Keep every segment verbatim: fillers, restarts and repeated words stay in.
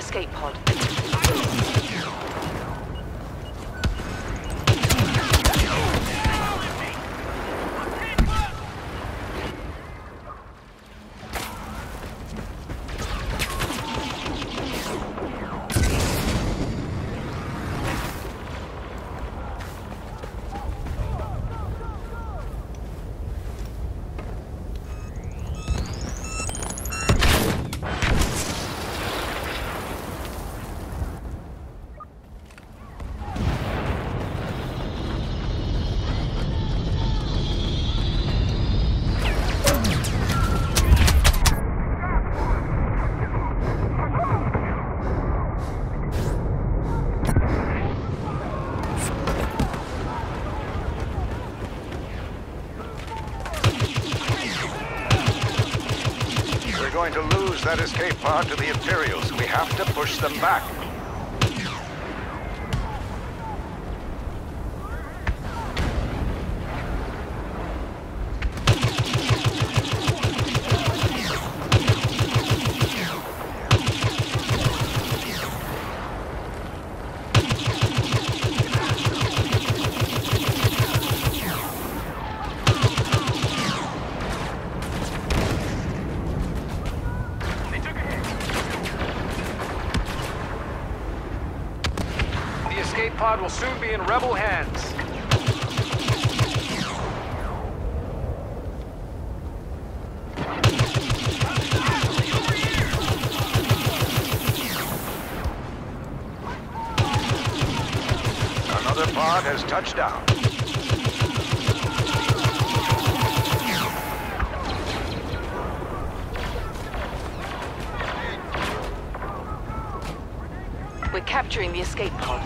escape pod. Going to lose that escape pod to the Imperials. We have to push them back. The escape pod will soon be in rebel hands. Another pod has touched down. We're capturing the escape pod.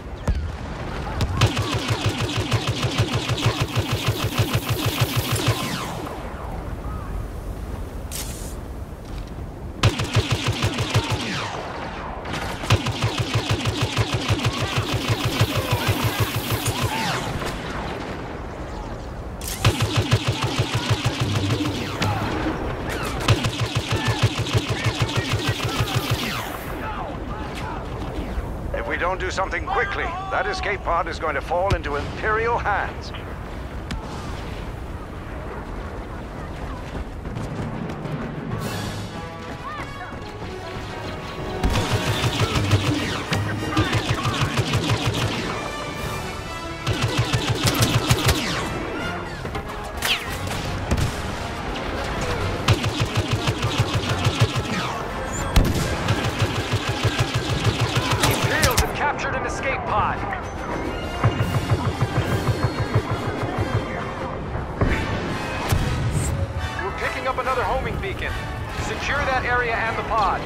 If we don't do something quickly, that escape pod is going to fall into Imperial hands. Captured an escape pod. We're picking up another homing beacon. Secure that area and the pod.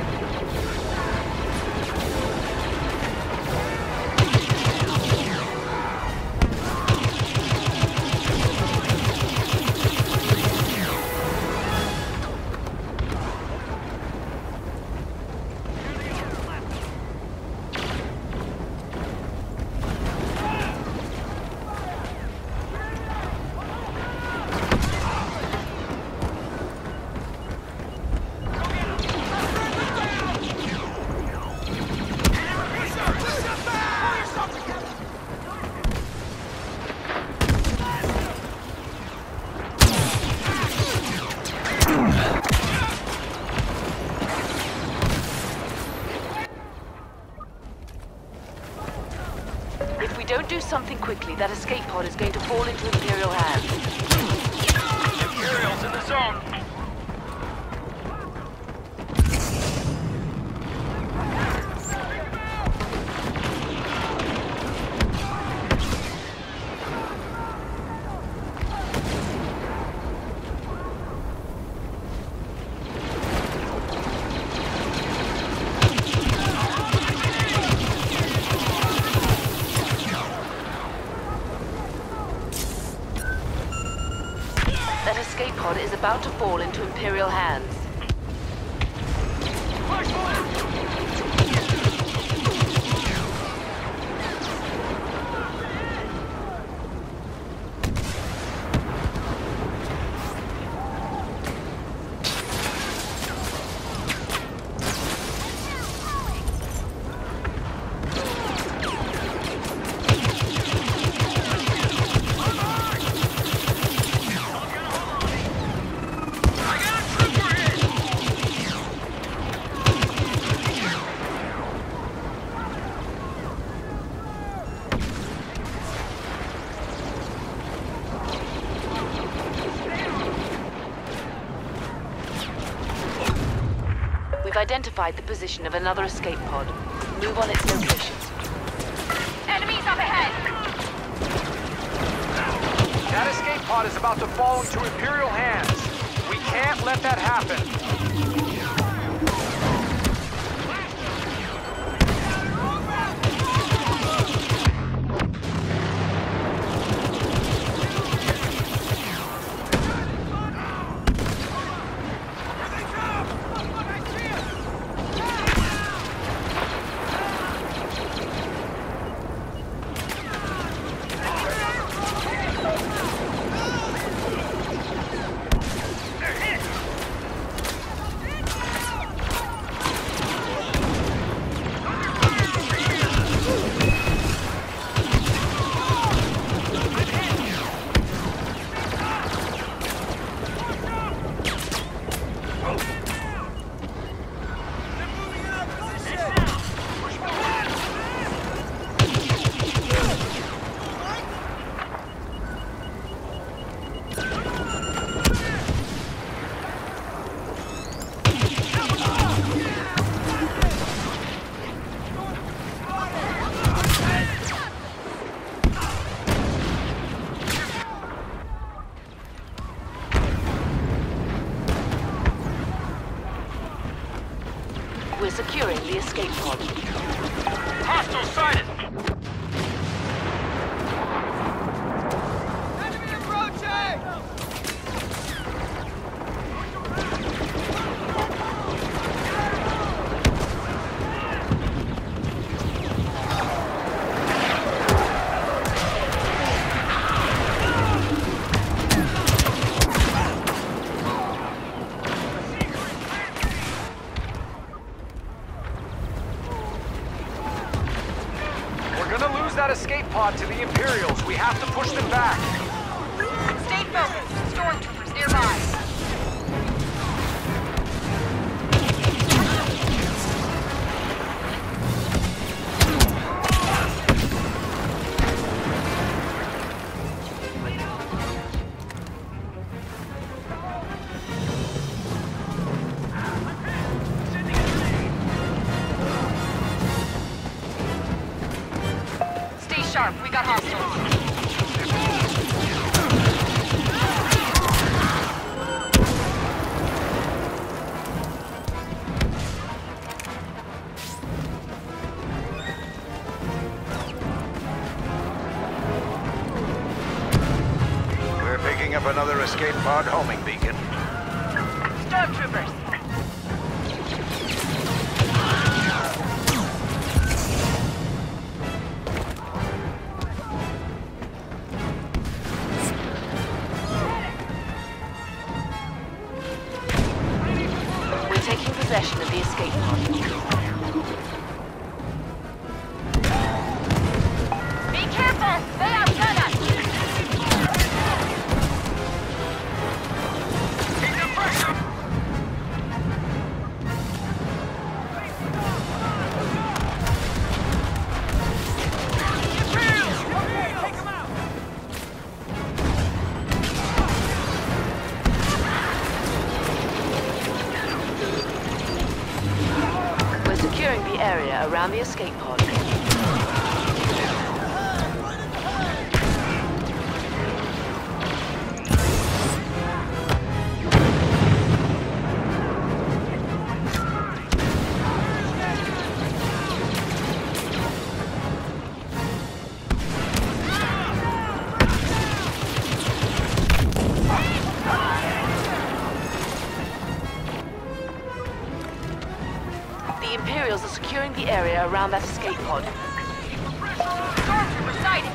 If we don't do something quickly, that escape pod is going to fall into Imperial hands. Imperials in the zone. That escape pod is about to fall into Imperial hands. identified the position of another escape pod. Move on its location. Enemies up ahead! That escape pod is about to fall into Imperial hands. We can't let that happen. We're securing the escape pod. Hostile sighted! Enemy approaching! That escape pod to the Imperials. We have to push them back. Stay focused. Stormtroopers nearby. Sharp, we got hostiles. We're picking up another escape pod homing beacon. Stormtroopers! Taking possession of the escape pod. Be careful! They outgun us! Take the pressure! Imperials! Okay, take them out! Securing the area around the escape pod. The Imperials are securing the area around that escape pod. Stormtrooper sighted!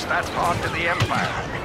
that pod to the Empire.